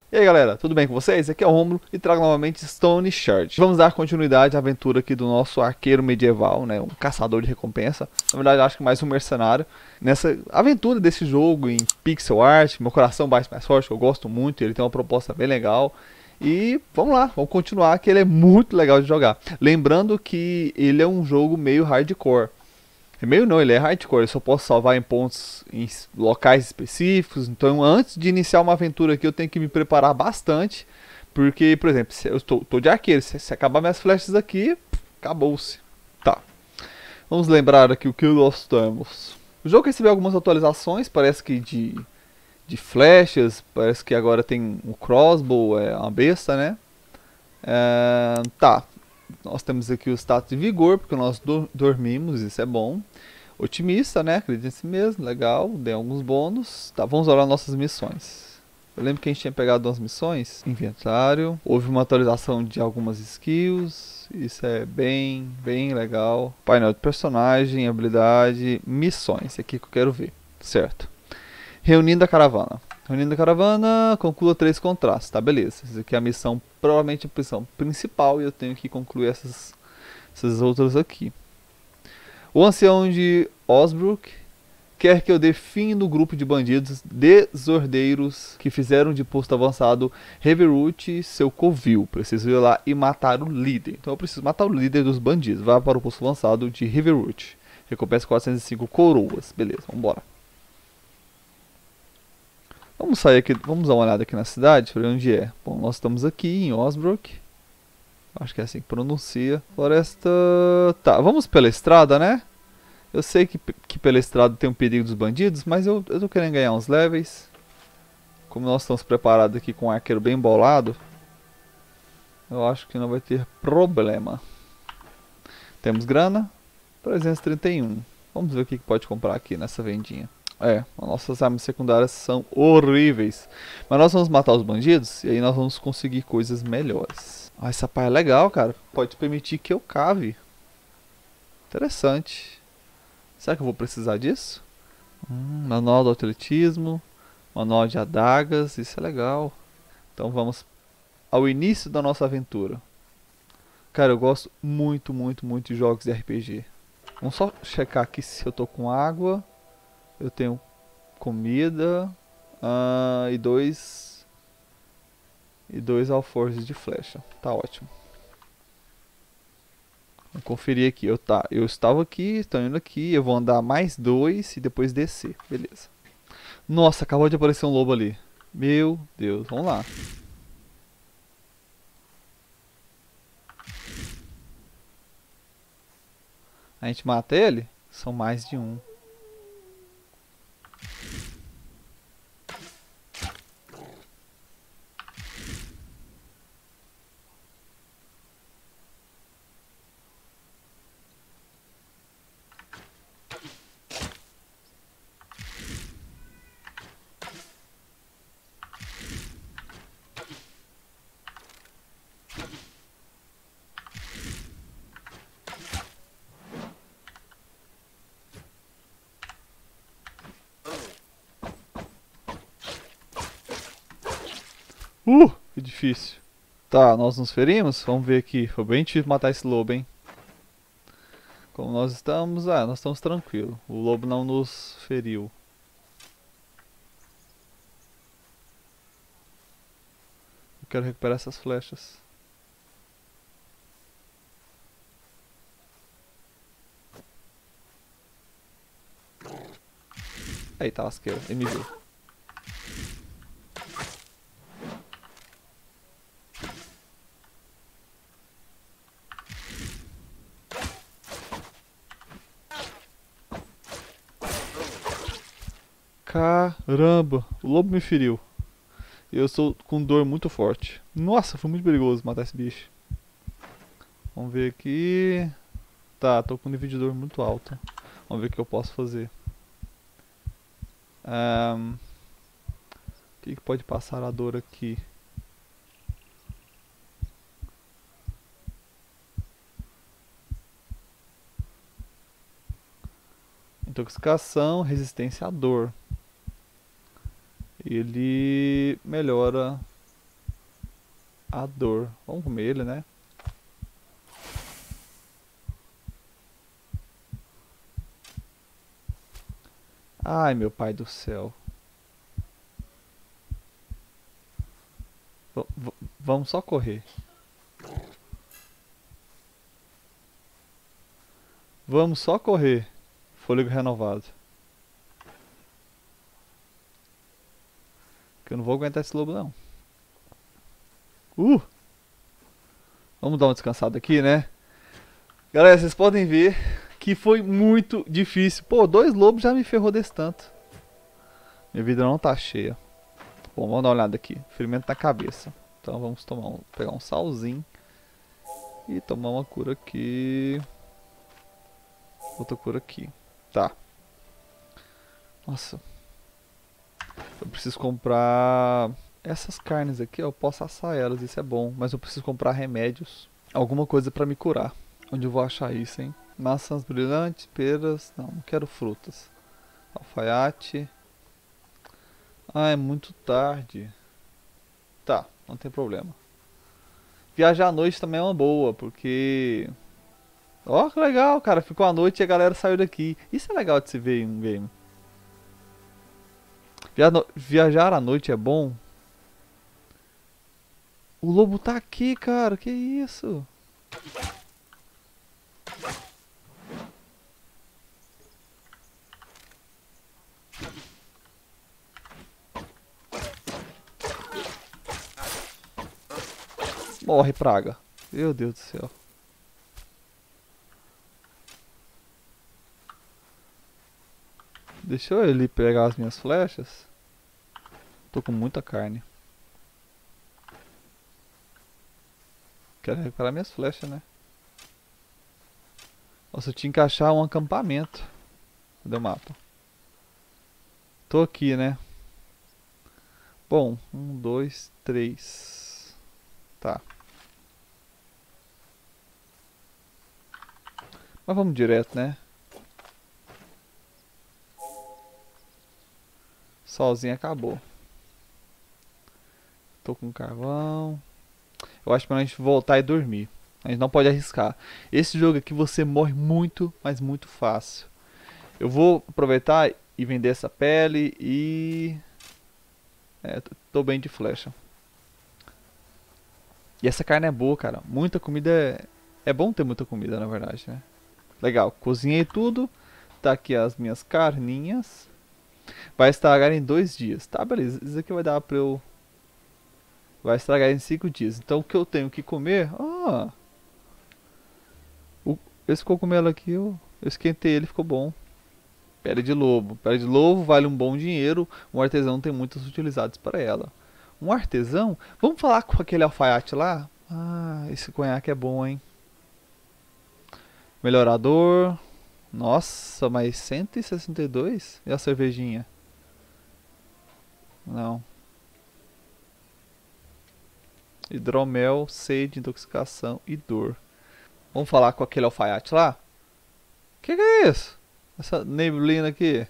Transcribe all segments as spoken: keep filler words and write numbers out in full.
E aí galera, tudo bem com vocês? Aqui é o Romulo e trago novamente Stone Shard. Vamos dar continuidade à aventura aqui do nosso arqueiro medieval, né? Um caçador de recompensa. Na verdade, acho que mais um mercenário. Nessa aventura desse jogo em pixel art, meu coração bate mais forte, eu gosto muito, ele tem uma proposta bem legal. E vamos lá, vamos continuar que ele é muito legal de jogar. Lembrando que ele é um jogo meio hardcore. É meio não, ele é hardcore, eu só posso salvar em pontos em locais específicos. Então, antes de iniciar uma aventura aqui, eu tenho que me preparar bastante. Porque, por exemplo, se eu estou tô de arqueiro, se, se acabar minhas flechas aqui, acabou-se. Tá, vamos lembrar aqui o que nós temos. O jogo recebeu algumas atualizações, parece que de, de flechas, parece que agora tem o crossbow, é uma besta, né? É, tá, nós temos aqui o status de vigor, porque nós do dormimos, isso é bom. Otimista, né? Acredita em si mesmo, legal, deu alguns bônus. Tá, vamos olhar nossas missões. Eu lembro que a gente tinha pegado umas missões. Inventário. Houve uma atualização de algumas skills. Isso é bem, bem legal. Painel de personagem, habilidade, missões. Aqui que eu quero ver. Certo. Reunindo a caravana. Reunindo a caravana, conclua três contratos. Tá, beleza. Essa aqui é a missão, provavelmente a missão principal. E eu tenho que concluir essas, essas outras aqui. O ancião de Osbrook quer que eu dê fim no grupo de bandidos desordeiros que fizeram de posto avançado Heverwood seu covil. Preciso ir lá e matar o líder. Então eu preciso matar o líder dos bandidos. Vá para o posto avançado de Heverwood. Recompensa quatrocentas e cinco coroas. Beleza, vamos embora. Vamos sair aqui, vamos dar uma olhada aqui na cidade, para ver onde é. Bom, nós estamos aqui em Osbrook. Acho que é assim que pronuncia. Floresta... Tá, vamos pela estrada, né? Eu sei que, que pela estrada tem um perigo dos bandidos, mas eu, eu tô querendo ganhar uns levels. Como nós estamos preparados aqui com um arqueiro bem bolado, eu acho que não vai ter problema. Temos grana, trezentos e trinta e um. Vamos ver o que, que pode comprar aqui nessa vendinha. É, as nossas armas secundárias são horríveis. Mas nós vamos matar os bandidos e aí nós vamos conseguir coisas melhores. Ah, essa pá é legal, cara. Pode permitir que eu cave. Interessante. Será que eu vou precisar disso? Hum, manual do atletismo, manual de adagas, isso é legal. Então vamos ao início da nossa aventura. Cara, eu gosto muito, muito, muito de jogos de R P G. Vamos só checar aqui se eu tô com água. Eu tenho comida ah, e dois e dois alforjes de flecha. Tá ótimo. Vou conferir aqui. Eu, tá, eu estava aqui, estou indo aqui. Eu vou andar mais dois e depois descer. Beleza. Nossa, acabou de aparecer um lobo ali. Meu Deus, vamos lá. A gente mata ele? São mais de um. Uh, que difícil. Tá, nós nos ferimos? Vamos ver aqui. Foi bem difícil matar esse lobo, hein? Como nós estamos? Ah, nós estamos tranquilos. O lobo não nos feriu. Eu quero recuperar essas flechas. Eita, lasqueira. Ele me viu. Caramba, o lobo me feriu. E eu estou com dor muito forte. Nossa, foi muito perigoso matar esse bicho. Vamos ver aqui. Tá, tô com um nível de dor muito alto. Vamos ver o que eu posso fazer. Um, o que, que pode passar a dor aqui? Intoxicação, resistência à dor. Ele melhora a dor. Vamos comer ele, né? Ai, meu pai do céu. V v vamos só correr. Vamos só correr. Fôlego renovado. Que eu não vou aguentar esse lobo, não. Uh! Vamos dar uma descansada aqui, né? Galera, vocês podem ver que foi muito difícil. Pô, dois lobos já me ferrou desse tanto. Minha vida não tá cheia. Bom, vamos dar uma olhada aqui. Ferimento na cabeça. Então vamos tomar um, pegar um salzinho. E tomar uma cura aqui. Outra cura aqui. Tá. Nossa. Eu preciso comprar essas carnes aqui. Eu posso assar elas, isso é bom. Mas eu preciso comprar remédios. Alguma coisa pra me curar. Onde eu vou achar isso, hein? Maçãs brilhantes, peras. Não, não quero frutas. Alfaiate. Ah, é muito tarde. Tá, não tem problema. Viajar à noite também é uma boa, porque... Ó, oh, que legal, cara. Ficou à noite e a galera saiu daqui. Isso é legal de se ver em um game. Via no... Viajar à noite é bom. O lobo tá aqui, cara. Que isso? Morre, praga. Meu Deus do céu. Deixa eu ali pegar as minhas flechas. Tô com muita carne. Quero recuperar minhas flechas, né? Nossa, eu tinha que achar um acampamento. Cadê o mapa? Tô aqui, né? Bom, um, dois, três. Tá. Mas vamos direto, né? Solzinho acabou. Tô com carvão. Eu acho que pra gente voltar e dormir. A gente não pode arriscar. Esse jogo aqui você morre muito, mas muito fácil. Eu vou aproveitar e vender essa pele e... É, tô bem de flecha. E essa carne é boa, cara. Muita comida é... É bom ter muita comida, na verdade, né? Legal, cozinhei tudo. Tá aqui as minhas carninhas. Vai estragar em dois dias. Tá, beleza. Isso aqui vai dar pra eu... Vai estragar em cinco dias. Então o que eu tenho que comer... Ah... O... Esse cogumelo aqui, eu... eu esquentei ele, ficou bom. Pele de lobo. Pele de lobo vale um bom dinheiro. Um artesão tem muitas utilidades para ela. Um artesão? Vamos falar com aquele alfaiate lá? Ah, esse conhaque é bom, hein? Melhorador. Nossa, mas cento e sessenta e dois? E a cervejinha? Não. Hidromel, sede, intoxicação e dor. Vamos falar com aquele alfaiate lá? Que que é isso? Essa neblina aqui.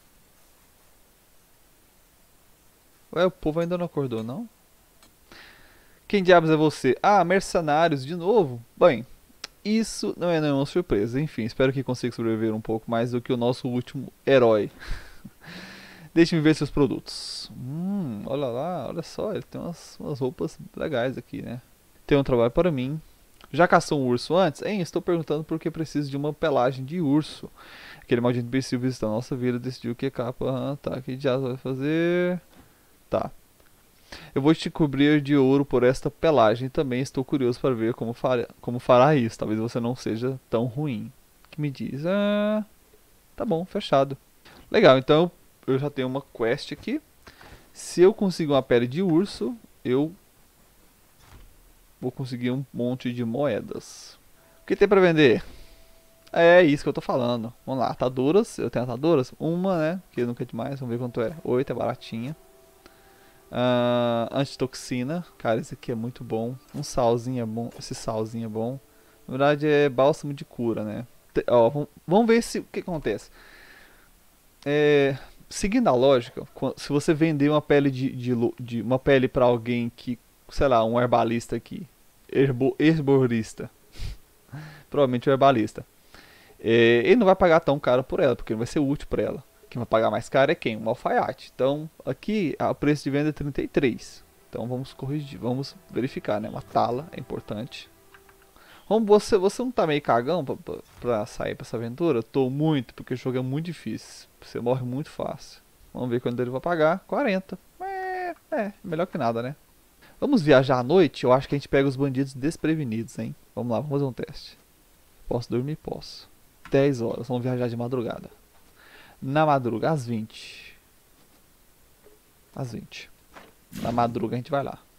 Ué, o povo ainda não acordou, não? Quem diabos é você? Ah, mercenários de novo? Bem, isso não é nenhuma surpresa. Enfim, espero que consiga sobreviver um pouco mais do que o nosso último herói. Deixe-me ver seus produtos. Hum, olha lá, olha só, ele tem umas, umas roupas legais aqui, né? Tem um trabalho para mim. Já caçou um urso antes? Hein, estou perguntando porque preciso de uma pelagem de urso. Aquele maldito imbecil visitar a nossa vila decidiu que capa... Ah, tá, que dias vai fazer... Tá. Eu vou te cobrir de ouro por esta pelagem. Também estou curioso para ver como, fará, como fará isso. Talvez você não seja tão ruim. O que me diz? Ah, tá bom, fechado. Legal, então eu já tenho uma quest aqui. Se eu conseguir uma pele de urso, eu vou conseguir um monte de moedas. O que tem para vender? É isso que eu tô falando. Vamos lá, ataduras. Eu tenho ataduras? Uma, né? Que nunca é demais. Vamos ver quanto é. Oito, é baratinha. Uh, antitoxina. Cara, esse aqui é muito bom. Um salzinho é bom. Esse salzinho é bom. Na verdade é bálsamo de cura, né? Te, ó, vamos, vamos ver se, o que acontece. É, seguindo a lógica, se você vender uma pele de, de, de uma pele para alguém que sei lá, um herbalista aqui. Herbo, herborista. Provavelmente o herbalista. É, ele não vai pagar tão caro por ela, porque não vai ser útil para ela. Quem vai pagar mais caro é quem? Um alfaiate. Então, aqui o preço de venda é trinta e três. Então vamos corrigir, vamos verificar, né? Uma tala é importante. Como você, você não tá meio cagão pra, pra, pra sair pra essa aventura? Eu tô muito, porque o jogo é muito difícil. Você morre muito fácil. Vamos ver quando ele vai pagar. quarenta. É, é, melhor que nada, né? Vamos viajar à noite? Eu acho que a gente pega os bandidos desprevenidos, hein? Vamos lá, vamos fazer um teste. Posso dormir? Posso. dez horas, vamos viajar de madrugada. Na madruga, às vinte. Às vinte. Na madruga a gente vai lá.